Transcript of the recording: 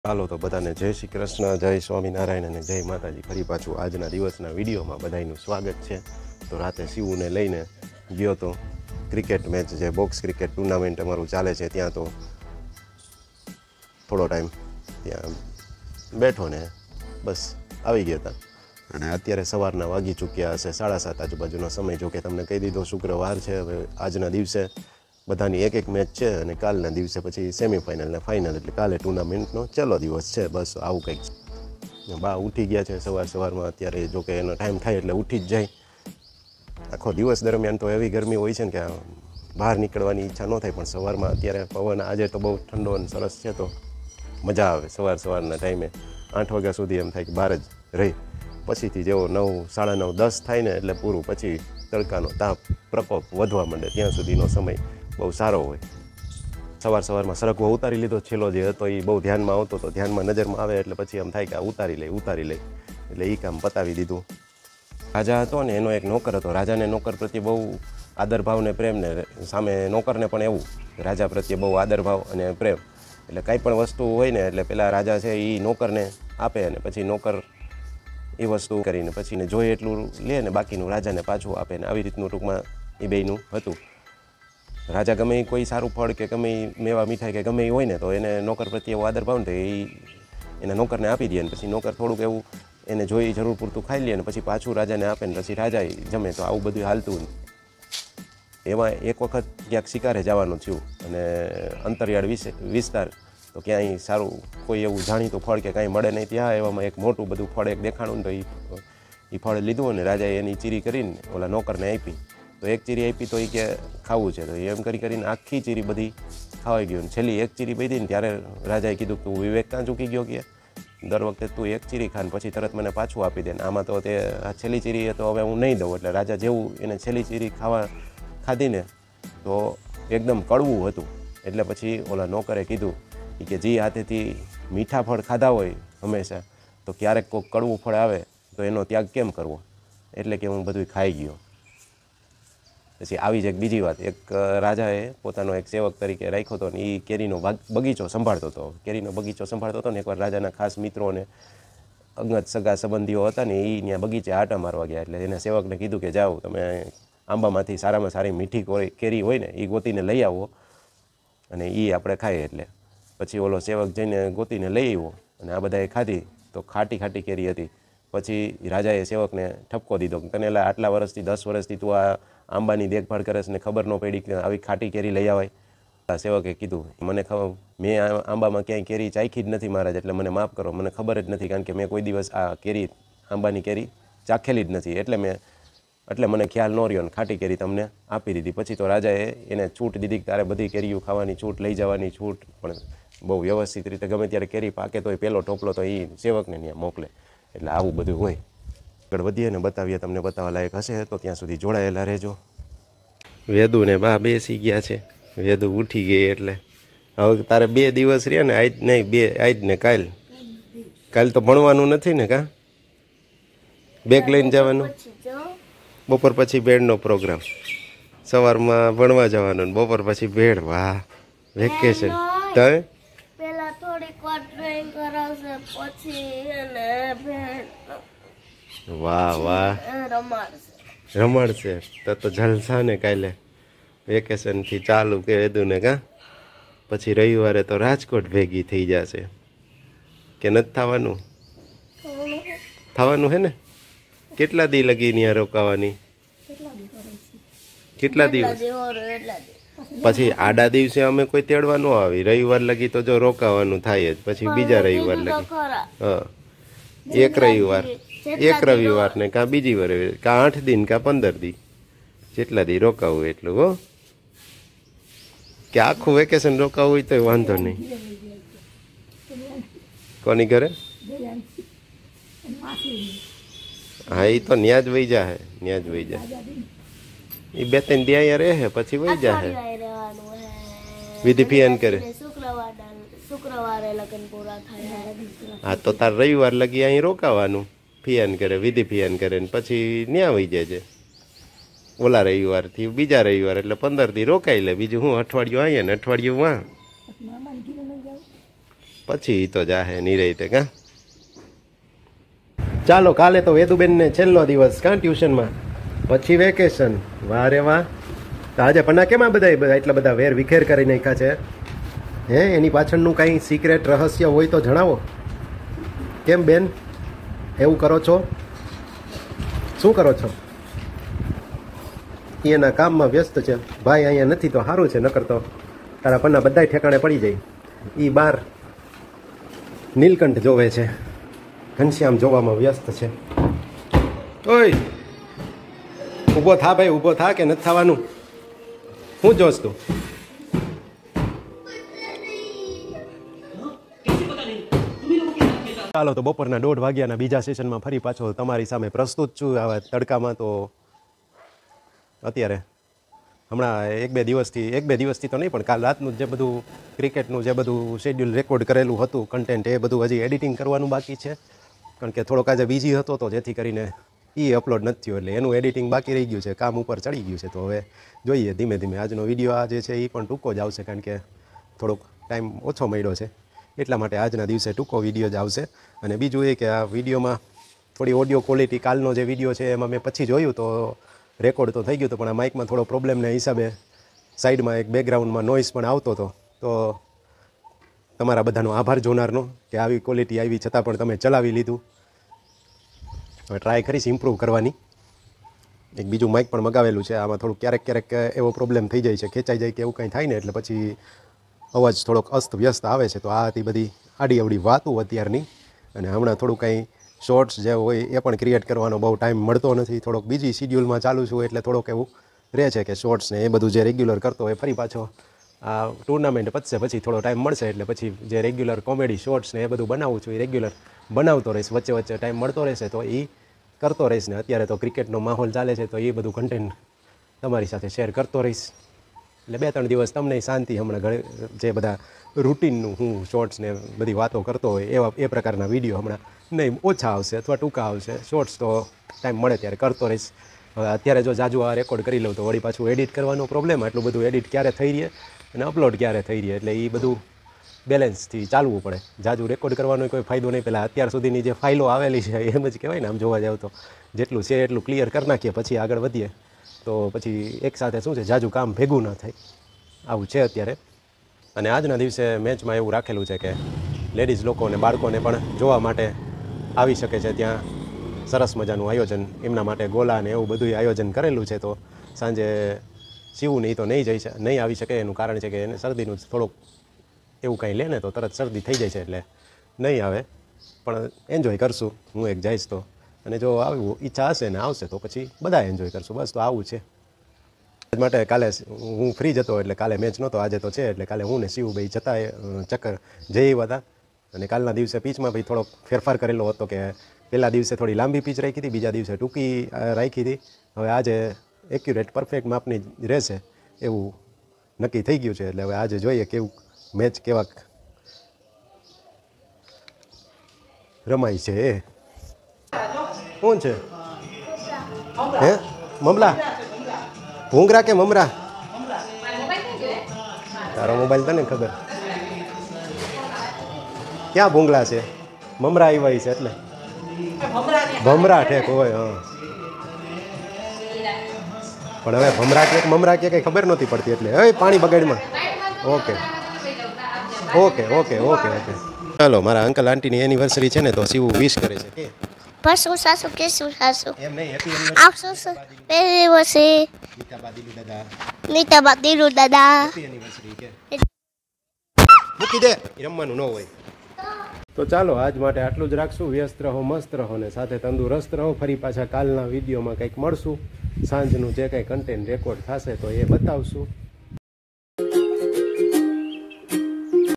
ચાલો તો બધાને જય શ્રી કૃષ્ણ, જય સ્વામિનારાયણ અને જય માતાજી. ફરી પાછું આજના દિવસના વિડીયોમાં બધાનું સ્વાગત છે. તો રાતે શિવને લઈને ગયો તો ક્રિકેટ મેચ, જે બોક્સ ક્રિકેટ ટુર્નામેન્ટ અમારું ચાલે છે ત્યાં. તો થોડો ટાઈમ ત્યાં બેઠો ને બસ આવી ગયા હતા. અને અત્યારે સવારના વાગી ચૂક્યા હશે 7:30 આજુબાજુનો સમય. જો કે તમને કહી દીધો શુક્રવાર છે. હવે આજના દિવસે બધાની એક મેચ છે અને કાલના દિવસે પછી સેમિફાઇનલ ને ફાઇનલ, એટલે કાલે ટુર્નામેન્ટનો છેલ્લો દિવસ છે. બસ આવું કંઈક છે. બા ઉઠી ગયા છે સવારમાં. અત્યારે જો કે એનો ટાઈમ થાય એટલે ઉઠી જ જાય. આખો દિવસ દરમિયાન તો એવી ગરમી હોય છે ને કે બહાર નીકળવાની ઈચ્છા ન થાય, પણ સવારમાં અત્યારે પવન આજે તો બહુ ઠંડો અને સરસ છે, તો મજા આવે. સવારના ટાઈમે 8 વાગ્યા સુધી એમ થાય કે બહાર જ રહી. પછીથી જેવો 9, 9:30, 10 થાય ને એટલે પૂરું. પછી તડકાનો તાપ પ્રકોપ વધવા માંડે ત્યાં સુધીનો સમય બહુ સારો હોય. સવારમાં સરગવો ઉતારી લીધો. છેલ્લો જે હતો એ બહુ ધ્યાનમાં આવતો હતો, ધ્યાનમાં નજરમાં આવે એટલે પછી એમ થાય કે આ ઉતારી લઈ. એટલે એ કામ પતાવી દીધું. રાજા હતો ને, એનો એક નોકર હતો. રાજાને નોકર પ્રત્યે બહુ આદરભાવ ને પ્રેમ, ને સામે નોકરને પણ એવું રાજા પ્રત્યે બહુ આદરભાવ અને પ્રેમ. એટલે કાંઈ પણ વસ્તુ હોય ને એટલે પેલા રાજા છે એ નોકરને આપે, અને પછી નોકર એ વસ્તુ કરીને પછી ને જોઈએ એટલું લે ને બાકીનું રાજાને પાછું આપે ને. આવી રીતનું ટૂંકમાં એ બેયનું હતું. રાજા ગમે એ કોઈ સારું ફળ કે ગમે એ મેવા મીઠાઈ કે ગમે એ હોય ને તો એને નોકર પ્રત્યે એવો આદર ભાવ ને એ એના નોકરને આપી દે, ને પછી નોકર થોડુંક એવું એને જોઈ જરૂર પૂરતું ખાઈ લે ને પછી પાછું રાજાને આપે ને પછી રાજા જમે. તો આવું બધું હાલતું. એમાં એક વખત ક્યાંક શિકારે જવાનું થયું અને અંતરિયાળ વિસ્તાર, તો ક્યાંય સારું કોઈ એવું જાણીતું ફળ કે કાંઈ મળે નહીં. ત્યાં એવામાં એક મોટું બધું ફળ એક દેખાણું, તો એ ફળ લીધું અને રાજાએ એની ચીરી કરીને ઓલા નોકરને આપી. તો એક ચીરી આપી તો એ કે ખાવું છે, તો એમ કરીને આખી ચીરી બધી ખાવાઈ ગયું. છેલ્લી એક ચીરી બધી ને ત્યારે રાજાએ કીધું તું વિવેક ક્યાં ચૂકી ગયો કે દર વખતે તું એક ચીરી ખાન પછી તરત મને પાછું આપી દે ને. આમાં તો તે આ છેલ્લી ચીરી તો હવે હું નહીં દઉં. એટલે રાજા જેવું એને છેલ્લી ચીરી ખાધી ને તો એકદમ કડવું હતું. એટલે પછી ઓલા નોકરે કીધું કે જે હાથેથી મીઠા ફળ ખાધા હોય હંમેશા, તો ક્યારેક કોઈક કડવું ફળ આવે તો એનો ત્યાગ કેમ કરવો. એટલે કે હું બધું ખાઈ ગયો. પછી આવી જ એક બીજી વાત, એક રાજાએ પોતાનો એક સેવક તરીકે રાખ્યો હતો ને એ કેરીનો બગીચો સંભાળતો હતો. ને એકવાર રાજાના ખાસ મિત્રો અને અંગત સગા સંબંધીઓ હતા ને એ ત્યાં બગીચે આટા મારવા ગયા. એટલે એના સેવકને કીધું કે જાઓ તમે આંબામાંથી સારામાં સારી મીઠી કેરી હોય ને એ ગોતીને લઈ આવો અને એ આપણે ખાઈએ. એટલે પછી ઓલો સેવક જઈને ગોતીને લઈ આવ્યો અને આ બધાએ ખાધી તો ખાટી કેરી હતી. પછી રાજાએ સેવકને ઠપકો દીધો કે તને આટલા વર્ષથી 10 વર્ષથી તું આ આંબાની દેખભાળ કરે છે ને ખબર ન પડી કે આવી ખાટી કેરી લઈ આવાય. સેવકે કીધું મેં આંબામાં ક્યાંય કેરી ચાખી જ નથી મહારાજ, એટલે મને માફ કરો, મને ખબર જ નથી, કારણ કે મેં કોઈ દિવસ આ આંબાની કેરી ચાખેલી જ નથી. એટલે મને ખ્યાલ ન રહ્યો ને ખાટી કેરી તમને આપી દીધી. પછી તો રાજાએ એને છૂટ દીધી કે તારે બધી કેરીઓ ખાવાની છૂટ, લઈ જવાની છૂટ, પણ બહુ વ્યવસ્થિત રીતે ગમે ત્યારે કેરી પાકે તો એ પહેલો ટોપલો તો એ સેવકને ત્યાં મોકલે. એટલે આવું બધું હોય. આગળ વધીએ ને બતાવીએ, તમને બતાવવા લાયક હશે તો ત્યાં સુધી જોડાયેલા રહેજો. વેદુ ને બા બેસી ગયા છે. વેદુ ઉઠી ગઈ એટલે હવે તારે 2 દિવસ રહ્યા ને, આજ નહીં, આજ ને કાલ તો ભણવાનું નથી ને? કા બેગ લઈને જવાનું? બપોર પછી ભેળનો પ્રોગ્રામ. સવારમાં ભણવા જવાનું ને બપોર પછી ભેળ. વાહ, વેકેશન. તમે પેલા થોડીક વાર ડ્રોઈંગ કરાવશે પછી એને ભેળ. વાહ રમાડશે તો જલસા ને. કાલે વેકેશનથી ચાલુ કે વેદું ને? કા પછી રવિવારે તો રાજકોટ ભેગી થઈ જશે કે નથી થવાનું? થવાનું હે ને? કેટલા દી લગી ત્યાં રોકાવાની? કેટલા દિવસ? પછી આડા દિવસે અમે કોઈ તેડવા ન આવી. રવિવાર લગી તો જો રોકાવાનું થાય જ. પછી બીજા રવિવાર લગી, હા, એક રવિવાર ને કાં બીજી વાર, કાં 8 દિન કાં 15 દી, જેટલા દી રોકાવું એટલું. હો, કે આખું વેકેશન રોકાવું હોય તો વાંધો નહીં. કોની ઘરે? હા, એ તો ન્યા જ વહી જાય. એ 2-3 દી અહીંયા રહે પછી વહી જાય. વિધિ ફિયાન કરે. શુક્રવારે લગ્ન પૂરા થાય. હા, તો તાર રવિવાર લગી અહીં રોકાવાનું. ફિયાન કરે, વિધિ ફિયાન કરે ને પછી ન્યા વહી જાય છે. ઓલા રવિવારથી બીજા રવિવાર એટલે 15 દી રોકાઈ લે. બીજું હું અઠવાડિયું અહીંયા ને અઠવાડિયું વાં. પછી તો જાહે નિરેતે કા. ચાલો કાલે તો વેદુબેનને છેલ્લો દિવસ કાં ટ્યુશનમાં, પછી વેકેશન. વાહ રે વાહ. તો આજે પન્ના કેમ આ બધા એટલા બધા વેર વિખેર કરી નાખ્યા છે? હે, એની પાછળનું કાંઈ સિક્રેટ રહસ્ય હોય તો જણાવો. કેમ બેન એવું કરો છો? શું કરો છો? એના કામમાં વ્યસ્ત છે. ભાઈ અહીંયા નથી તો સારું છે, નકર તો તારા પન્ના બધાય ઠેકાણે પડી જાય. એ બાર નીલકંઠ જોવે છે, ઘનશ્યામ જોવામાં વ્યસ્ત છે. ઓય ઊભો થા ભાઈ, ઊભો થા કે નથી થવાનું? શું જોશ તું? ચાલો તો બપોરના 1:30 વાગ્યાના બીજા સેશનમાં ફરી પાછો તમારી સામે પ્રસ્તુત છું. આવા તડકામાં તો અત્યારે હમણાં એક બે દિવસથી તો નહીં, પણ કાલ રાતનું જે બધું ક્રિકેટનું જે બધું શેડ્યુલ રેકોર્ડ કરેલું હતું કન્ટેન્ટ, એ બધું હજી એડિટિંગ કરવાનું બાકી છે. કારણ કે થોડોક આજે બીજી હતો તો જેથી કરીને એ અપલોડ નથી થયો, એટલે એનું એડિટિંગ બાકી રહી ગયું છે, કામ ઉપર ચડી ગયું છે. તો હવે જોઈએ ધીમે ધીમે. આજનો વિડીયો આ જે છે એ પણ ટૂંકો જ આવશે, કારણ કે થોડોક ટાઈમ ઓછો મળ્યો છે, એટલા માટે આજના દિવસે ટૂંકો વિડીયો જ આવશે. અને બીજું એ કે આ વિડીયોમાં થોડી ઓડિયો ક્વોલિટી, કાલનો જે વિડીયો છે એમાં મેં પછી જોયું તો રેકોર્ડ તો થઈ ગયું હતું, પણ આ માઇકમાં થોડો પ્રોબ્લેમના હિસાબે સાઈડમાં એક બેકગ્રાઉન્ડમાં નોઇઝ પણ આવતો હતો. તો તમારા બધાનો આભાર જોનારનો કે આવી ક્વોલિટી આવી છતાં પણ તમે ચલાવી લીધું. હવે ટ્રાય કરીશ ઇમ્પ્રૂવ કરવાની. એક બીજું માઇક પણ મગાવેલું છે. આમાં થોડુંક ક્યારેક એવો પ્રોબ્લેમ થઈ જાય છે, ખેંચાઈ જાય કે એવું કંઈ થાય ને, એટલે પછી અવાજ થોડોક અસ્ત વ્યસ્ત આવે છે. તો આ હતી બધી આડી અવડી વાતું અત્યારની. અને હમણાં થોડું કંઈ શોર્ટ્સ જે હોય એ પણ ક્રિએટ કરવાનો બહુ ટાઈમ મળતો નથી. થોડોક બીજી શિડ્યુલમાં ચાલું છું, એટલે થોડોક એવું રહે છે કે શોર્ટ્સ ને એ બધું જે રેગ્યુલર કરતો હોય, ફરી પાછો આ ટુર્નામેન્ટ પતશે પછી થોડો ટાઈમ મળશે, એટલે પછી જે રેગ્યુલર કોમેડી શોર્ટ્સ ને એ બધું બનાવું છું, એ રેગ્યુલર બનાવતો રહીશ. વચ્ચે વચ્ચે ટાઈમ મળતો રહેશે તો એ કરતો રહીશ. ને અત્યારે તો ક્રિકેટનો માહોલ ચાલે છે, તો એ બધું કન્ટેન્ટ તમારી સાથે શેર કરતો રહીશ. એટલે 2-3 દિવસ તમને શાંતિ. હમણાં જે બધા રૂટીનનું હું શોર્ટ્સ ને બધી વાતો કરતો હોય એવા એ પ્રકારના વિડીયો હમણાં નહીં, ઓછા આવશે અથવા ટૂંકા આવશે. શોર્ટ્સ તો ટાઈમ મળે ત્યારે કરતો રહીશ. હવે અત્યારે જો જાજુ આ રેકોર્ડ કરી લઉં તો વળી પાછું એડિટ કરવાનો પ્રોબ્લેમ. આટલું બધું એડિટ ક્યારે થઈ રહે અને અપલોડ ક્યારે થઈ રહે, એટલે એ બધું બેલેન્સથી ચાલવું પડે. જાજુ રેકોર્ડ કરવાનો કોઈ ફાયદો નહીં. પહેલાં અત્યાર સુધીની જે ફાઇલો આવેલી છે એમ જ કહેવાય ને, આમ જોવા જાવ તો જેટલું છે એટલું ક્લિયર કરી નાખીએ, પછી આગળ વધીએ. તો પછી એકસાથે શું છે, જાજુ કામ ભેગું ન થાય, આવું છે અત્યારે. અને આજના દિવસે મેચમાં એવું રાખેલું છે કે લેડીઝ લોકોને, બાળકોને પણ જોવા માટે આવી શકે છે. ત્યાં સરસ મજાનું આયોજન એમના માટે, ગોલા ને એવું બધું આયોજન કરેલું છે. તો સાંજે શિવું નહીં તો નહીં આવી શકે. એનું કારણ છે કે એને શરદીનું થોડુંક એવું કંઈ લે ને તો તરત શરદી થઈ જાય છે, એટલે નહીં આવે. પણ એન્જોય કરશું, હું એક જઈશ તો. અને જો આવું ઈચ્છા હશે ને આવશે તો પછી બધા એન્જોય કરશું. બસ તો આવું છે. માટે કાલે હું ફ્રી જ હતો, એટલે કાલે મેચ નહોતો, આજે તો છે. એટલે કાલે હું ને શિવભાઈ જતા ચક્કર જઈ આવ્યા હતા. અને કાલના દિવસે પીચમાં ભાઈ થોડોક ફેરફાર કરેલો હતો કે પહેલા દિવસે થોડી લાંબી પીચ રાખી હતી, બીજા દિવસે ટૂંકી રાખી હતી. હવે આજે એક્યુરેટ પરફેક્ટ માપની રહેશે એવું નક્કી થઈ ગયું છે. એટલે હવે આજે જોઈએ કેવું મેચ કેવાક રમાય છે. એ કોણ છે? હે મમલા? ભૂંગરા કે મમરા? તારો મોબાઈલ તને ખબર. ક્યાં ભૂંગળા છે? મમરા આવ્યા છે એટલે ભમરા ઠેક હોય. હા, પણ હવે ભમરા કે મમરા કે કંઈ ખબર નહોતી પડતી, એટલે હવે પાણી બગાડમાં. Okay okay okay okay okay. ચાલો, મારા અંકલ આંટીની એનિવર્સરી છે ને, તો શિવું વિશ કરે છે કે પશુ સાસુ કેસુ સાસુ એમ નહીં, હેપી આપસો પહેલી વર્ષે નીતાબા દીલુ દાદા એનિવર્સરી કે મૂકી દે, રમવાનું ન હોય. તો ચાલો આજ માટે આટલું જ રાખશું. વ્યસ્ત રહો, મસ્ત રહો ને સાથે તંદુરસ્ત રહો. ફરી પાછા કાલના વિડીયોમાં કંઈક મળશું. સાંજનું જે કંઈ કન્ટેન્ટ રેકોર્ડ થશે તો એ બતાવશું.